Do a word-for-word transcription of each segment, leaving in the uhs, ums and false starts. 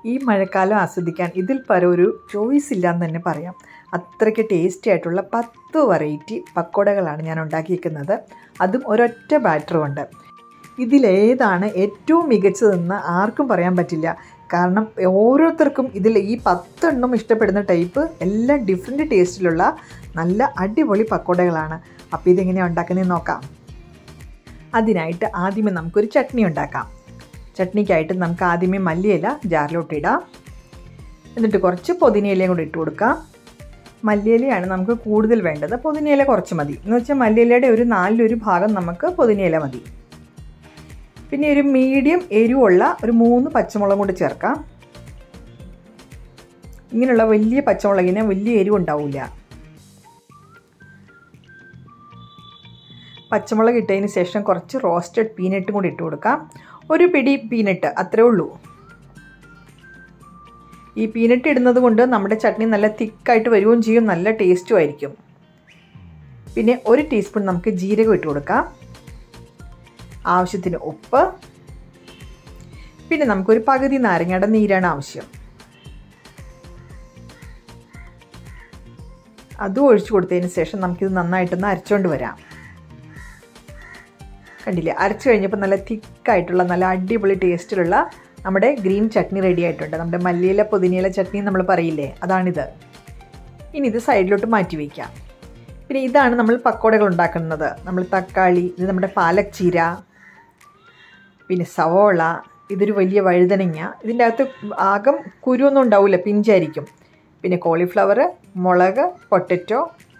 ഈ മഴക്കാലം ആസ്വദിക്കാൻ ഇതിൽ പരം ഒരു ചോയ്സ് ഇല്ലയെന്ന് തന്നെ പറയാം. അത്രയ്ക്ക് ടേസ്റ്റി ആയിട്ടുള്ള പത്ത് വെറൈറ്റി പക്കോടകളാണ് ഞാൻ ഉണ്ടാക്കിയിരിക്കുന്നത്. അതും ഒരൊറ്റ ബാറ്റർ കൊണ്ട്. ഇതിലേതാണ് ഏറ്റവും മികച്ചതെന്ന് ആർക്കും പറയാൻ പറ്റില്ല. കാരണം ഓരോരുത്തർക്കും ഇതിൽ ഈ പത്തെണ്ണം ഇഷ്ടപ്പെടുന്ന ടൈപ്പ് എല്ലാം ഡിഫറെൻറ്റ് ടേസ്റ്റിലുള്ള നല്ല അടിപൊളി പക്കോടകളാണ്. അപ്പോൾ ഇതെങ്ങനെയാണ് ഉണ്ടാക്കുന്നതെന്ന് നോക്കാം. അതിനായിട്ട് ആദ്യമേ നമുക്കൊരു ചട്നി ഉണ്ടാക്കാം. ചട്നിക്കായിട്ട് നമുക്ക് ആദ്യമേ മല്ലിയില ജാറിലോട്ട് ഇടാം. എന്നിട്ട് കുറച്ച് പുതിനയിലയും കൂടി ഇട്ട് കൊടുക്കാം. മല്ലിയിലയാണ് നമുക്ക് കൂടുതൽ വേണ്ടത്, പുതിനയില കുറച്ച് മതി. എന്ന് വെച്ചാൽ മല്ലിയിലയുടെ ഒരു നാലിലൊരു ഭാഗം നമുക്ക് പുതിനയില മതി. പിന്നെ ഒരു മീഡിയം എരിവുള്ള ഒരു മൂന്ന് പച്ചമുളക് കൂടി ചേർക്കാം. ഇങ്ങനെയുള്ള വലിയ പച്ചമുളകിന് വലിയ എരിവ് ഉണ്ടാവില്ല. പച്ചമുളക് ഇട്ടതിന് ശേഷം കുറച്ച് റോസ്റ്റഡ് പീനട്ടും കൂടി ഇട്ട് കൊടുക്കാം. ഒരു പിടി പീനട്ട്, അത്രേ ഉള്ളൂ. ഈ പീനട്ട് ഇടുന്നത് കൊണ്ട് നമ്മുടെ ചട്നി നല്ല തിക്കായിട്ട് വരികയും ചെയ്യും, നല്ല ടേസ്റ്റും ആയിരിക്കും. പിന്നെ ഒരു ടീസ്പൂൺ നമുക്ക് ജീരകം ഇട്ട് കൊടുക്കാം. ആവശ്യത്തിന് ഉപ്പ്. പിന്നെ നമുക്കൊരു പകുതി നാരങ്ങയുടെ നീരാണ് ആവശ്യം. അതും ഒഴിച്ചു കൊടുത്തതിന് ശേഷം നമുക്കിത് നന്നായിട്ടൊന്ന് അരച്ചുകൊണ്ട് വരാം. കണ്ടില്ലേ, അരച്ചു കഴിഞ്ഞപ്പോൾ നല്ല തിക്കായിട്ടുള്ള നല്ല അടിപൊളി ടേസ്റ്റിലുള്ള നമ്മുടെ ഗ്രീൻ ചട്നി റെഡി ആയിട്ടുണ്ട്. നമ്മുടെ മല്ലിയില പുതിനയില ചട്നി നമ്മൾ പറയില്ലേ, അതാണിത്. ഇനി ഇത് സൈഡിലോട്ട് മാറ്റി വയ്ക്കാം. പിന്നെ ഇതാണ് നമ്മൾ പക്കോടകൾ ഉണ്ടാക്കുന്നത്. നമ്മൾ തക്കാളി, ഇത് നമ്മുടെ പാലക് ചീര, പിന്നെ സവോള, ഇതൊരു വലിയ വഴുതനങ്ങ. ഇതിൻ്റെ അകത്ത് ആകം കുരുവൊന്നും ഉണ്ടാവില്ല, പിഞ്ചായിരിക്കും. പിന്നെ കോളിഫ്ലവർ, മുളക്, പൊട്ടറ്റോ,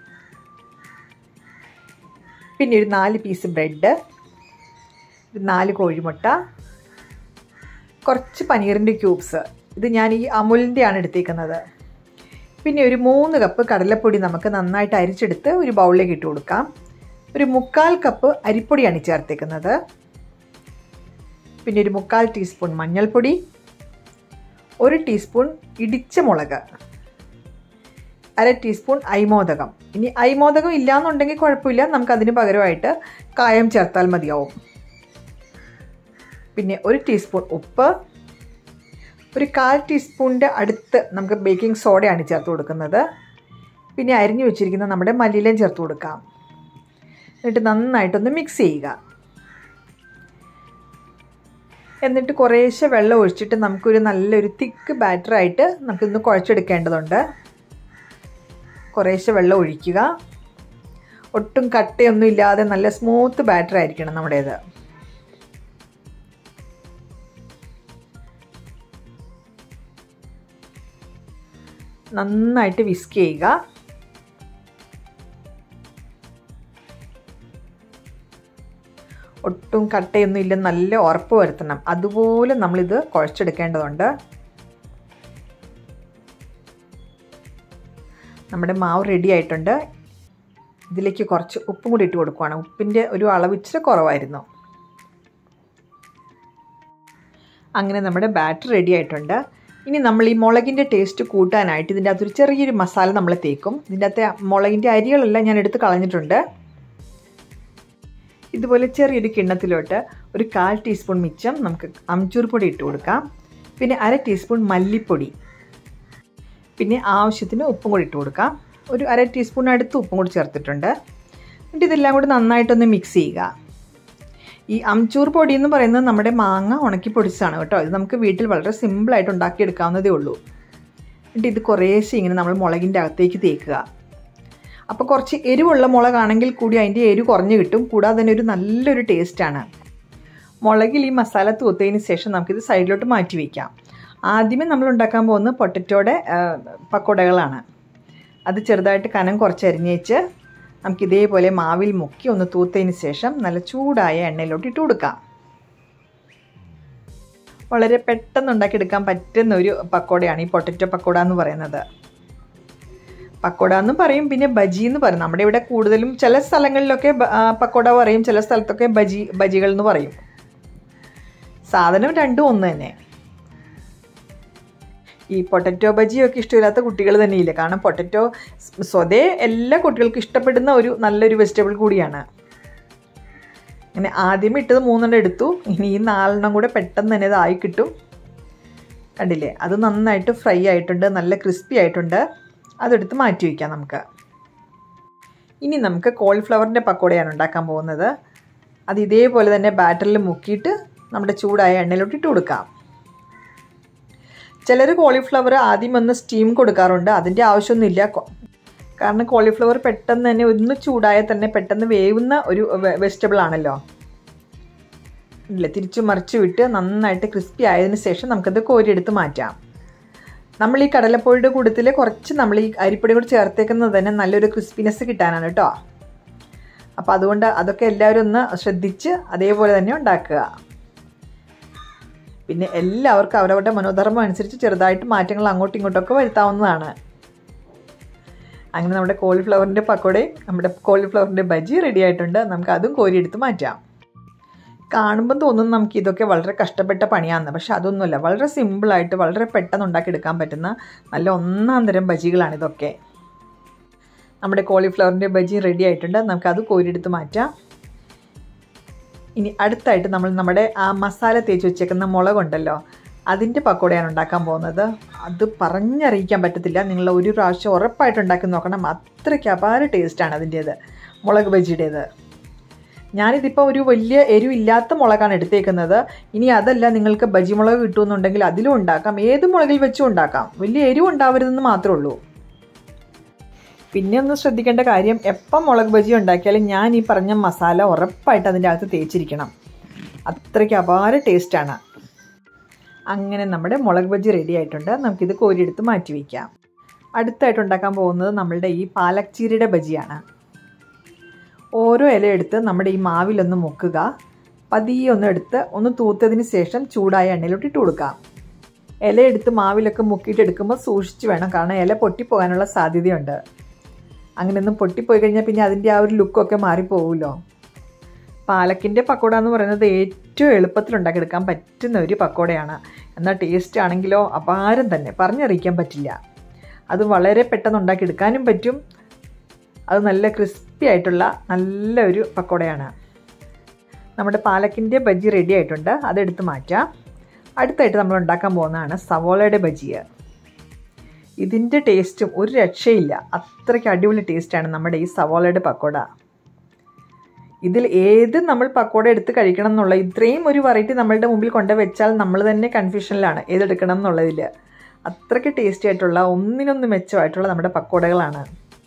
പിന്നെ ഒരു നാല് പീസ് ബ്രെഡ്, നാല് കോഴിമുട്ട, കുറച്ച് പനീറിൻ്റെ ക്യൂബ്സ്. ഇത് ഞാൻ ഈ അമുലിൻ്റെയാണ് എടുത്തേക്കുന്നത്. പിന്നെ ഒരു മൂന്ന് കപ്പ് കടലപ്പൊടി നമുക്ക് നന്നായിട്ട് അരിച്ചെടുത്ത് ഒരു ബൗളിലേക്ക് ഇട്ട് കൊടുക്കാം. ഒരു മുക്കാൽ കപ്പ് അരിപ്പൊടിയാണ് ചേർത്തേക്കുന്നത്. പിന്നെ ഒരു മുക്കാൽ ടീസ്പൂൺ മഞ്ഞൾപ്പൊടി, ഒരു ടീസ്പൂൺ ഇടിച്ച മുളക്, അര ടീസ്പൂൺ അയമോദകം. ഇനി അയമോദകം ഇല്ലയെന്നുണ്ടെങ്കിൽ കുഴപ്പമില്ല, നമുക്കതിന് പകരമായിട്ട് കായം ചേർത്താൽ മതിയാവും. പിന്നെ ഒരു ടീസ്പൂൺ ഉപ്പ്, ഒരു കാൽ ടീസ്പൂണിൻ്റെ അടുത്ത് നമുക്ക് ബേക്കിംഗ് സോഡയാണ് ചേർത്ത് കൊടുക്കുന്നത്. പിന്നെ അരിഞ്ഞു വെച്ചിരിക്കുന്ന നമ്മുടെ മല്ലിയിലയും ചേർത്ത് കൊടുക്കാം. എന്നിട്ട് നന്നായിട്ടൊന്ന് മിക്സ് ചെയ്യുക. എന്നിട്ട് കുറേശ്ശെ വെള്ളം ഒഴിച്ചിട്ട് നമുക്കൊരു നല്ലൊരു തിക്ക് ബാറ്ററായിട്ട് നമുക്കിന്ന് കുഴച്ചെടുക്കേണ്ടതുണ്ട്. കുറേശ്ശെ വെള്ളം ഒഴിക്കുക. ഒട്ടും കട്ടയൊന്നും ഇല്ലാതെ നല്ല സ്മൂത്ത് ബാറ്റർ ആയിരിക്കണം നമ്മുടേത്. നന്നായിട്ട് വിസ്ക് ചെയ്യുക. ഒട്ടും കട്ടയൊന്നും ഇല്ല, നല്ല ഉറപ്പ് വരുത്തണം. അതുപോലെ നമ്മളിത് കുഴച്ചെടുക്കേണ്ടതുണ്ട്. നമ്മുടെ മാവ് റെഡി ആയിട്ടുണ്ട്. ഇതിലേക്ക് കുറച്ച് ഉപ്പും കൂടി ഇട്ട് കൊടുക്കുകയാണ്. ഉപ്പിൻ്റെ ഒരു അളവ് ഇച്ചിരി കുറവായിരുന്നു. അങ്ങനെ നമ്മുടെ ബാറ്റർ റെഡി ആയിട്ടുണ്ട്. ഇനി നമ്മൾ ഈ മുളകിൻ്റെ ടേസ്റ്റ് കൂട്ടാനായിട്ട് ഇതിൻ്റെ അകത്തൊരു ചെറിയൊരു മസാല നമ്മൾ തേക്കും. ഇതിൻ്റെ അകത്തെ മുളകിൻ്റെ അരികളെല്ലാം ഞാൻ എടുത്ത് കളഞ്ഞിട്ടുണ്ട്. ഇതുപോലെ ചെറിയൊരു കിണ്ണത്തിലോട്ട് ഒരു കാൽ ടീസ്പൂൺ മിച്ചം നമുക്ക് അംചൂർ പൊടി ഇട്ട് കൊടുക്കാം. പിന്നെ അര ടീസ്പൂൺ മല്ലിപ്പൊടി, പിന്നെ ആവശ്യത്തിന് ഉപ്പും കൂടി ഇട്ട് കൊടുക്കാം. ഒരു അര ടീസ്പൂൺ അടുത്ത് ഉപ്പും കൂടി ചേർത്തിട്ടുണ്ട്. എന്നിട്ട് ഇതെല്ലാം കൂടി നന്നായിട്ടൊന്ന് മിക്സ് ചെയ്യുക. ഈ അംചൂർ പൊടി എന്ന് പറയുന്നത് നമ്മുടെ മാങ്ങ ഉണക്കി പൊടിച്ചാണ് കേട്ടോ. ഇത് നമുക്ക് വീട്ടിൽ വളരെ സിമ്പിളായിട്ട് ഉണ്ടാക്കിയെടുക്കാവുന്നതേ ഉള്ളൂ. എന്നിട്ട് ഇത് കുറേശ്ശെ ഇങ്ങനെ നമ്മൾ മുളകിൻ്റെ അകത്തേക്ക് തേക്കുക. അപ്പോൾ കുറച്ച് എരിവുള്ള മുളകാണെങ്കിൽ കൂടി അതിൻ്റെ എരിവ് കുറഞ്ഞ് കിട്ടും. കൂടാതെ തന്നെ ഒരു നല്ലൊരു ടേസ്റ്റാണ്. മുളകിൽ ഈ മസാല തൂത്തതിന് ശേഷം നമുക്കിത് സൈഡിലോട്ട് മാറ്റി വയ്ക്കാം. ആദ്യമേ നമ്മൾ ഉണ്ടാക്കാൻ പോകുന്ന പൊട്ടറ്റോയുടെ പക്കോടകളാണ്. അത് ചെറുതായിട്ട് കനം കുറച്ച് അരിഞ്ഞേച്ച് നമുക്കിതേപോലെ മാവിൽ മുക്കി ഒന്ന് തൂത്തതിന് ശേഷം നല്ല ചൂടായ എണ്ണയിലോട്ട് ഇട്ട് കൊടുക്കാം. വളരെ പെട്ടെന്ന് ഉണ്ടാക്കിയെടുക്കാൻ പറ്റുന്ന ഒരു പക്കോടയാണ് ഈ പൊട്ടറ്റോ പക്കോട എന്ന് പറയുന്നത്. പക്കോട എന്ന് പറയും, പിന്നെ ബജി എന്ന് പറയും. നമ്മുടെ ഇവിടെ കൂടുതലും ചില സ്ഥലങ്ങളിലൊക്കെ പക്കോട പറയും, ചില സ്ഥലത്തൊക്കെ ബജി ബജികൾ എന്ന് പറയും. സാധനം രണ്ടും ഒന്ന് തന്നെ. ഈ പൊട്ടറ്റോ ബജിയൊക്കെ ഇഷ്ടമില്ലാത്ത കുട്ടികൾ തന്നെയില്ല. കാരണം പൊട്ടറ്റോ സ്വതേ എല്ലാ കുട്ടികൾക്കും ഇഷ്ടപ്പെടുന്ന ഒരു നല്ലൊരു വെജിറ്റബിൾ കൂടിയാണ്. അങ്ങനെ ആദ്യം ഇട്ടത് മൂന്നെണ്ണം എടുത്തു. ഇനി ഈ നാലെണ്ണം കൂടെ പെട്ടെന്ന് തന്നെ ഇതായി കിട്ടും. കണ്ടില്ലേ, അത് നന്നായിട്ട് ഫ്രൈ ആയിട്ടുണ്ട്, നല്ല ക്രിസ്പി ആയിട്ടുണ്ട്. അതെടുത്ത് മാറ്റി വയ്ക്കാം നമുക്ക്. ഇനി നമുക്ക് കോളിഫ്ലവറിൻ്റെ പക്കോടയാണ് ഉണ്ടാക്കാൻ പോകുന്നത്. അത് ഇതേപോലെ തന്നെ ബാറ്ററിൽ മുക്കിയിട്ട് നമ്മുടെ ചൂടായ എണ്ണയിലോട്ട് ഇട്ട് കൊടുക്കാം. ചിലർ കോളിഫ്ലവർ ആദ്യം ഒന്ന് സ്റ്റീം കൊടുക്കാറുണ്ട്. അതിൻ്റെ ആവശ്യമൊന്നുമില്ല. കാരണം കോളിഫ്ലവർ പെട്ടെന്ന് തന്നെ ഒന്ന് ചൂടായാൽ തന്നെ പെട്ടെന്ന് വേവുന്ന ഒരു വെജിറ്റബിൾ ആണല്ലോ. ഇല്ല, തിരിച്ചു മറിച്ച് വിട്ട് നന്നായിട്ട് ക്രിസ്പി ആയതിനു ശേഷം നമുക്കത് കോരിയെടുത്ത് മാറ്റാം. നമ്മൾ ഈ കടലപ്പൊടിയുടെ കൂട്ടത്തിൽ കുറച്ച് നമ്മൾ ഈ അരിപ്പൊടി കൂടി ചേർത്തേക്കുന്നത് തന്നെ നല്ലൊരു ക്രിസ്പിനെസ് കിട്ടാനാണ് കേട്ടോ. അപ്പോൾ അതുകൊണ്ട് അതൊക്കെ എല്ലാവരും ഒന്ന് ശ്രദ്ധിച്ച് അതേപോലെ തന്നെ ഉണ്ടാക്കുക. പിന്നെ എല്ലാവർക്കും അവരവരുടെ മനോധർമ്മം അനുസരിച്ച് ചെറുതായിട്ട് മാറ്റങ്ങൾ അങ്ങോട്ടും ഇങ്ങോട്ടൊക്കെ വരുത്താവുന്നതാണ്. അങ്ങനെ നമ്മുടെ കോളിഫ്ലവറിൻ്റെ പക്കോടയും നമ്മുടെ കോളിഫ്ലവറിൻ്റെ ബജി റെഡി ആയിട്ടുണ്ട്. നമുക്ക് അതും കോരിയെടുത്ത് മാറ്റാം. കാണുമ്പോൾ തോന്നുന്നു നമുക്ക് ഇതൊക്കെ വളരെ കഷ്ടപ്പെട്ട പണിയാണെന്ന്. പക്ഷെ അതൊന്നുമല്ല, വളരെ സിമ്പിളായിട്ട് വളരെ പെട്ടെന്ന് ഉണ്ടാക്കിയെടുക്കാൻ പറ്റുന്ന നല്ല ഒന്നാം തരം ബജികളാണിതൊക്കെ. നമ്മുടെ കോളിഫ്ലവറിൻ്റെ ബജി റെഡി ആയിട്ടുണ്ട്. നമുക്കത് കോരിയെടുത്ത് മാറ്റാം. ഇനി അടുത്തായിട്ട് നമ്മൾ നമ്മുടെ ആ മസാല തേച്ച് വെച്ചേക്കുന്ന മുളകുണ്ടല്ലോ, അതിൻ്റെ പക്കോടയാണ് ഉണ്ടാക്കാൻ പോകുന്നത്. അത് പറഞ്ഞറിയിക്കാൻ പറ്റത്തില്ല. നിങ്ങൾ ഒരു പ്രാവശ്യം ഉറപ്പായിട്ട് ഉണ്ടാക്കി നോക്കണം. അത്രയ്ക്ക് അപാര ടേസ്റ്റാണ് അതിൻ്റേത്, മുളക് ബജിയുടേത്. ഞാനിതിപ്പോൾ ഒരു വലിയ എരിവില്ലാത്ത മുളകാണ് എടുത്തേക്കുന്നത്. ഇനി അതല്ല, നിങ്ങൾക്ക് ബജി മുളക് കിട്ടുമെന്നുണ്ടെങ്കിൽ അതിലും ഉണ്ടാക്കാം. ഏത് മുളകിൽ വെച്ചും ഉണ്ടാക്കാം. വലിയ എരിവ് ഉണ്ടാവരുതെന്ന് മാത്രമേ ഉള്ളൂ. പിന്നെ ഒന്ന് ശ്രദ്ധിക്കേണ്ട കാര്യം, എപ്പം മുളക് ബജി ഉണ്ടാക്കിയാലും ഞാൻ ഈ പറഞ്ഞ മസാല ഉറപ്പായിട്ട് അതിൻ്റെ അകത്ത് തേച്ചിരിക്കണം. അത്രയ്ക്ക് അപാര ടേസ്റ്റാണ്. അങ്ങനെ നമ്മുടെ മുളക് ബജി റെഡി ആയിട്ടുണ്ട്. നമുക്കിത് കോരിയെടുത്ത് മാറ്റി വയ്ക്കാം. അടുത്തായിട്ട് ഉണ്ടാക്കാൻ പോകുന്നത് നമ്മളുടെ ഈ പാലക് ചീരയുടെ ബജിയാണ്. ഓരോ ഇല എടുത്ത് നമ്മുടെ ഈ മാവിലൊന്ന് മുക്കുക. പതിയെ ഒന്ന് എടുത്ത് ഒന്ന് തൂത്തതിന് ശേഷം ചൂടായ എണ്ണയിലോട്ട് ഇട്ട് കൊടുക്കാം. ഇല എടുത്ത് മാവിലൊക്കെ മുക്കിയിട്ട് എടുക്കുമ്പോൾ സൂക്ഷിച്ച് വേണം, കാരണം ഇല പൊട്ടിപ്പോകാനുള്ള സാധ്യതയുണ്ട്. അങ്ങനെയൊന്നും പൊട്ടിപ്പോയി കഴിഞ്ഞാൽ പിന്നെ അതിൻ്റെ ആ ഒരു ലുക്കൊക്കെ മാറിപ്പോകുമല്ലോ. പാലക്കിൻ്റെ പക്കോട എന്ന് പറയുന്നത് ഏറ്റവും എളുപ്പത്തിൽ ഉണ്ടാക്കിയെടുക്കാൻ പറ്റുന്ന ഒരു പക്കോടയാണ്. എന്നാൽ ടേസ്റ്റ് ആണെങ്കിലോ അപാരം തന്നെ, പറഞ്ഞറിയിക്കാൻ പറ്റില്ല. അത് വളരെ പെട്ടെന്ന് ഉണ്ടാക്കിയെടുക്കാനും പറ്റും. അത് നല്ല ക്രിസ്പി ആയിട്ടുള്ള നല്ല ഒരു പക്കോടയാണ്. നമ്മുടെ പാലക്കിൻ്റെ ബജി റെഡി ആയിട്ടുണ്ട്. അതെടുത്ത് മാറ്റാം. അടുത്തായിട്ട് നമ്മൾ ഉണ്ടാക്കാൻ പോകുന്നതാണ് സവോളയുടെ ബജിയ. ഇതിൻ്റെ ടേസ്റ്റും ഒരു രക്ഷയില്ല. അത്രയ്ക്ക് അടിപൊളി ടേസ്റ്റാണ് നമ്മുടെ ഈ സവോളയുടെ പക്കോട. ഇതിൽ ഏത് നമ്മൾ പക്കോട എടുത്ത് കഴിക്കണം എന്നുള്ള ഇത്രയും ഒരു വെറൈറ്റി നമ്മളുടെ മുമ്പിൽ കൊണ്ടുവച്ചാൽ നമ്മൾ തന്നെ കൺഫ്യൂഷനിലാണ് ഏതെടുക്കണം എന്നുള്ളതിൽ. അത്രയ്ക്ക് ടേസ്റ്റി ആയിട്ടുള്ള ഒന്നിനൊന്ന് മെച്ചമായിട്ടുള്ള നമ്മുടെ പക്കോടകളാണ്.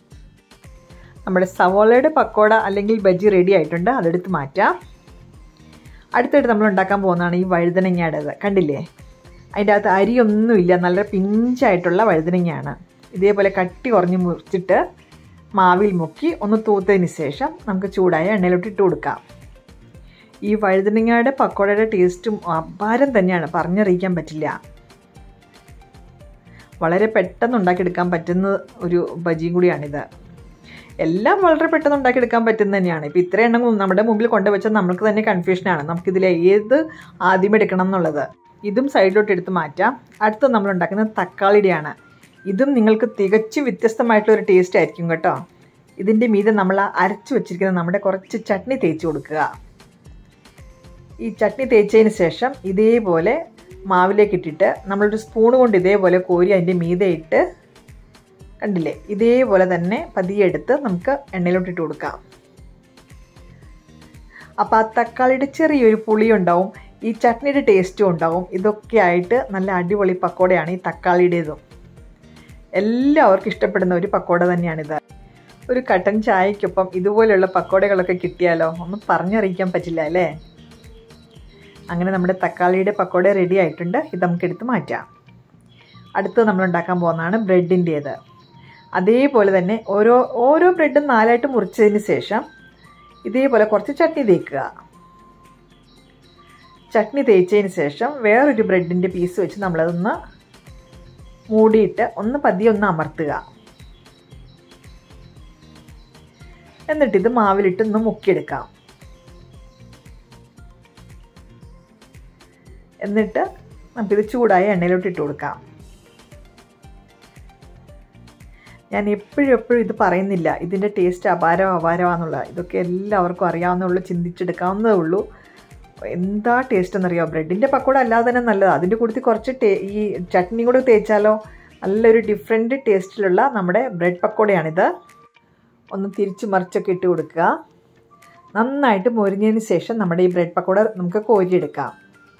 നമ്മുടെ സവോളയുടെ പക്കോട അല്ലെങ്കിൽ ബജി റെഡി ആയിട്ടുണ്ട്. അതെടുത്ത് മാറ്റാം. അടുത്തായിട്ട് നമ്മൾ ഉണ്ടാക്കാൻ പോകുന്നതാണ് ഈ വഴുതനങ്ങയുടേത്. കണ്ടില്ലേ, അതിൻ്റെ അകത്ത് അരിയൊന്നുമില്ല, നല്ല പിഞ്ചായിട്ടുള്ള വഴുതനങ്ങയാണ്. ഇതേപോലെ കട്ടി കുറഞ്ഞ് മുറിച്ചിട്ട് മാവിൽ മുക്കി ഒന്ന് തൂത്തതിന് ശേഷം നമുക്ക് ചൂടായ എണ്ണയിലോട്ട് ഇട്ട് കൊടുക്കാം. ഈ വഴുതനങ്ങയുടെ പക്കോടയുടെ ടേസ്റ്റും അപാരം തന്നെയാണ്, പറഞ്ഞറിയിക്കാൻ പറ്റില്ല. വളരെ പെട്ടെന്ന് ഉണ്ടാക്കിയെടുക്കാൻ പറ്റുന്ന ഒരു ബജിയും കൂടിയാണിത്. എല്ലാം വളരെ പെട്ടെന്ന് ഉണ്ടാക്കിയെടുക്കാൻ പറ്റുന്ന തന്നെയാണ്. ഇപ്പോൾ ഇത്ര എണ്ണം നമ്മുടെ മുമ്പിൽ കൊണ്ടുവച്ചാൽ നമുക്ക് തന്നെ കൺഫ്യൂഷനാണ്, നമുക്കിതിൽ ഏത് ആദ്യം എടുക്കണം എന്നുള്ളത്. ഇതും സൈഡിലോട്ട് എടുത്ത് മാറ്റാം. അടുത്ത് നമ്മൾ ഉണ്ടാക്കുന്നത് തക്കാളിയുടെയാണ്. ഇതും നിങ്ങൾക്ക് തികച്ചും വ്യത്യസ്തമായിട്ടുള്ളൊരു ടേസ്റ്റ് ആയിരിക്കും കേട്ടോ. ഇതിൻ്റെ മീതെ നമ്മൾ അരച്ച് വെച്ചിരിക്കുന്ന നമ്മുടെ കുറച്ച് ചട്നി തേച്ച് കൊടുക്കുക. ഈ ചട്നി തേച്ചതിന് ശേഷം ഇതേപോലെ മാവിലേക്ക് ഇട്ടിട്ട് നമ്മളൊരു സ്പൂൺ കൊണ്ട് ഇതേപോലെ കോരി അതിൻ്റെ മീതെ ഇട്ട്, കണ്ടില്ലേ, ഇതേപോലെ തന്നെ പതിയെ എടുത്ത് നമുക്ക് എണ്ണയിലോട്ട് ഇട്ട് കൊടുക്കാം. അപ്പോൾ ആ തക്കാളിയുടെ ചെറിയൊരു പുളി ഉണ്ടാവും, ഈ ചട്നിയുടെ ടേസ്റ്റും ഉണ്ടാവും. ഇതൊക്കെ ആയിട്ട് നല്ല അടിപൊളി പക്കോടയാണ് ഈ തക്കാളിയുടേതും. എല്ലാവർക്കും ഇഷ്ടപ്പെടുന്ന ഒരു പക്കോട തന്നെയാണിത്. ഒരു കട്ടൻ ചായക്കൊപ്പം ഇതുപോലെയുള്ള പക്കോടകളൊക്കെ കിട്ടിയാലോ, ഒന്നും പറഞ്ഞറിയിക്കാൻ പറ്റില്ല അല്ലേ. അങ്ങനെ നമ്മുടെ തക്കാളിയുടെ പക്കോട റെഡി ആയിട്ടുണ്ട്. ഇത് നമുക്ക് എടുത്ത് മാറ്റാം. അടുത്ത് നമ്മൾ ഉണ്ടാക്കാൻ പോകുന്നതാണ് ബ്രെഡിൻ്റേത്. അതേപോലെ തന്നെ ഓരോ ഓരോ ബ്രെഡും നാലായിട്ട് മുറിച്ചതിന് ശേഷം ഇതേപോലെ കുറച്ച് ചട്നി തേക്കുക. ചട്നി തേച്ചതിന് ശേഷം വേറൊരു ബ്രെഡിൻ്റെ പീസ് വെച്ച് നമ്മളതൊന്ന് മൂടിയിട്ട് ഒന്ന് പതിയെ ഒന്ന് അമർത്തുക. എന്നിട്ടിത് മാവിലിട്ട് ഒന്ന് മുക്കിയെടുക്കാം. എന്നിട്ട് നമുക്കിത് ചൂടായ എണ്ണയിലോട്ട് ഇട്ട് കൊടുക്കാം. ഞാൻ എപ്പോഴും എപ്പോഴും ഇത് പറയുന്നില്ല, ഇതിൻ്റെ ടേസ്റ്റ് അപാരം അപാരമാണെന്നുള്ള. ഇതൊക്കെ എല്ലാവർക്കും അറിയാവുന്നുള്ളൂ, ചിന്തിച്ചെടുക്കാവുന്നതേ ഉള്ളൂ. എന്താ ടേസ്റ്റ് എന്നറിയോ, ബ്രെഡിൻ്റെ പക്കോട അല്ലാതെ തന്നെ നല്ലതാണ്. അതിൻ്റെ കൂട്ടത്തിൽ കുറച്ച് ടേ ഈ ചട്നി കൂടെ തേച്ചാലോ നല്ലൊരു ഡിഫറെൻറ്റ് ടേസ്റ്റിലുള്ള നമ്മുടെ ബ്രെഡ് പക്കോടയാണിത്. ഒന്ന് തിരിച്ച് മറിച്ചൊക്കെ ഇട്ട് കൊടുക്കുക. നന്നായിട്ട് മൊരിഞ്ഞതിന് ശേഷം നമ്മുടെ ഈ ബ്രെഡ് പക്കോട നമുക്ക് കോരിയെടുക്കാം.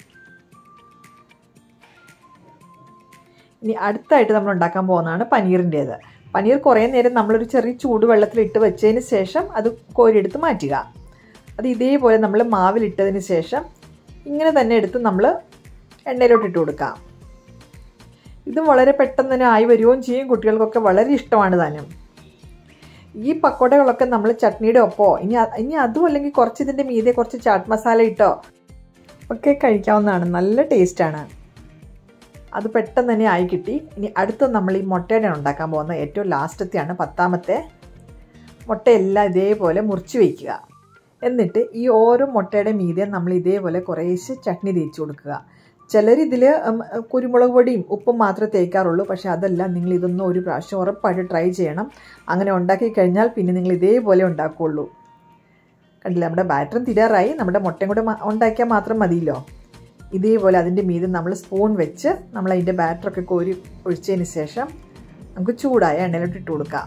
ഇനി അടുത്തായിട്ട് നമ്മൾ ഉണ്ടാക്കാൻ പോകുന്നതാണ് പനീറിൻ്റേത്. പനീർ കുറേ നേരം നമ്മളൊരു ചെറിയ ചൂടുവെള്ളത്തിലിട്ട് വെച്ചതിന് ശേഷം അത് കോരിയെടുത്ത് മാറ്റുക. അത് ഇതേപോലെ നമ്മൾ മാവിലിട്ടതിന് ശേഷം ഇങ്ങനെ തന്നെ എടുത്ത് നമ്മൾ എണ്ണയിലോട്ട് ഇട്ട് കൊടുക്കാം. ഇതും വളരെ പെട്ടെന്ന് തന്നെ ആയി വരികയും ചെയ്യും. കുട്ടികൾക്കൊക്കെ വളരെ ഇഷ്ടമാണ് താനും. ഈ പക്കോടകളൊക്കെ നമ്മൾ ചട്നിയുടെ ഒപ്പമോ ഇനി ഇനി അതും അല്ലെങ്കിൽ കുറച്ച് ഇതിൻ്റെ മീതെ കുറച്ച് ചാട്ട് മസാല ഇട്ടോ ഒക്കെ കഴിക്കാവുന്നതാണ്. നല്ല ടേസ്റ്റാണ്. അത് പെട്ടെന്ന് തന്നെ ആയി കിട്ടി. ഇനി അടുത്ത് നമ്മൾ ഈ മുട്ടയുടെ ഉണ്ടാക്കാൻ പോകുന്ന ഏറ്റവും ലാസ്റ്റത്തെയാണ്, പത്താമത്തെ. മുട്ടയെല്ലാം ഇതേപോലെ മുറിച്ച് വയ്ക്കുക. എന്നിട്ട് ഈ ഓരോ മുട്ടയുടെ മീതെ നമ്മൾ ഇതേപോലെ കുറേശ്ശെ ചട്നി തേച്ച് കൊടുക്കുക. ചിലരിതിൽ കുരുമുളക് പൊടിയും ഉപ്പും മാത്രമേ തേക്കാറുള്ളൂ. പക്ഷേ അതല്ല, നിങ്ങൾ ഇതൊന്നും ഒരു പ്രാവശ്യം ഉറപ്പായിട്ട് ട്രൈ ചെയ്യണം. അങ്ങനെ ഉണ്ടാക്കി കഴിഞ്ഞാൽ പിന്നെ നിങ്ങൾ ഇതേപോലെ ഉണ്ടാക്കുകയുള്ളൂ. കണ്ടില്ല, നമ്മുടെ ബാറ്ററും തീരാറായി. നമ്മുടെ മുട്ടയും കൂടെ ഉണ്ടാക്കിയാൽ മാത്രം മതിയല്ലോ. ഇതേപോലെ അതിൻ്റെ മീതെ നമ്മൾ സ്പൂൺ വെച്ച് നമ്മൾ അതിൻ്റെ ബാറ്ററൊക്കെ കോരി ഒഴിച്ചതിന് ശേഷം നമുക്ക് ചൂടായ എണ്ണയിലോട്ട് ഇട്ട് കൊടുക്കാം.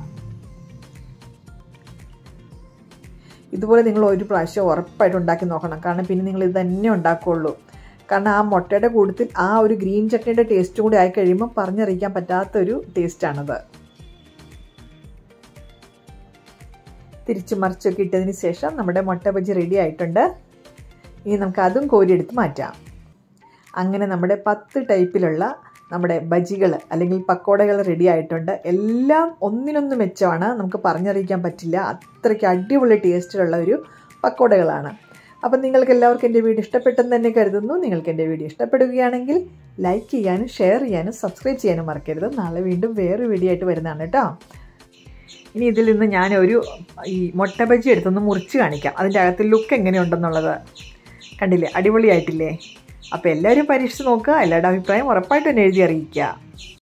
ഇതുപോലെ നിങ്ങൾ ഒരു പ്രാവശ്യം ഉറപ്പായിട്ട് ഉണ്ടാക്കി നോക്കണം. കാരണം പിന്നെ നിങ്ങൾ ഇത് തന്നെ ഉണ്ടാക്കുകയുള്ളൂ. കാരണം ആ മുട്ടയുടെ കൂട്ടത്തിൽ ആ ഒരു ഗ്രീൻ ചട്നിയുടെ ടേസ്റ്റും കൂടി ആയി കഴിയുമ്പോൾ പറഞ്ഞറിയിക്കാൻ പറ്റാത്തൊരു ടേസ്റ്റാണത്. തിരിച്ച് മറിച്ചൊക്കെ ഇട്ടതിന് ശേഷം നമ്മുടെ മുട്ട ബജി റെഡി ആയിട്ടുണ്ട്. ഇനി നമുക്ക് അതും കോരിയെടുത്ത് മാറ്റാം. അങ്ങനെ നമ്മുടെ പത്ത് ടൈപ്പിലുള്ള നമ്മുടെ ബജികൾ അല്ലെങ്കിൽ പക്കോടകൾ റെഡി ആയിട്ടുണ്ട്. എല്ലാം ഒന്നിനൊന്ന് മെച്ചമാണ്, നമുക്ക് പറഞ്ഞറിയിക്കാൻ പറ്റില്ല. അത്രയ്ക്ക് അടിപൊളി ടേസ്റ്റിലുള്ള ഒരു പക്കോടകളാണ്. അപ്പം നിങ്ങൾക്ക് എല്ലാവർക്കും എൻ്റെ വീഡിയോ ഇഷ്ടപ്പെട്ടെന്ന് തന്നെ കരുതുന്നു. നിങ്ങൾക്ക് എൻ്റെ വീഡിയോ ഇഷ്ടപ്പെടുകയാണെങ്കിൽ ലൈക്ക് ചെയ്യാനും ഷെയർ ചെയ്യാനും സബ്സ്ക്രൈബ് ചെയ്യാനും മറക്കരുത്. നാളെ വീണ്ടും വേറൊരു വീഡിയോ ആയിട്ട് വരുന്നതാണ് കേട്ടോ. ഇനി ഇതിൽ നിന്ന് ഞാനൊരു ഈ മുട്ട ബജി എടുത്തൊന്ന് മുറിച്ച് കാണിക്കാം. അതിൻ്റെ അകത്ത് ലുക്ക് എങ്ങനെയുണ്ടെന്നുള്ളത് കണ്ടില്ലേ, അടിപൊളിയായിട്ടില്ലേ? അപ്പോൾ എല്ലാവരും പരീക്ഷിച്ച് നോക്കുക. എല്ലാവരുടെ അഭിപ്രായം ഉറപ്പായിട്ടും എന്നെ എഴുതി അറിയിക്കുക.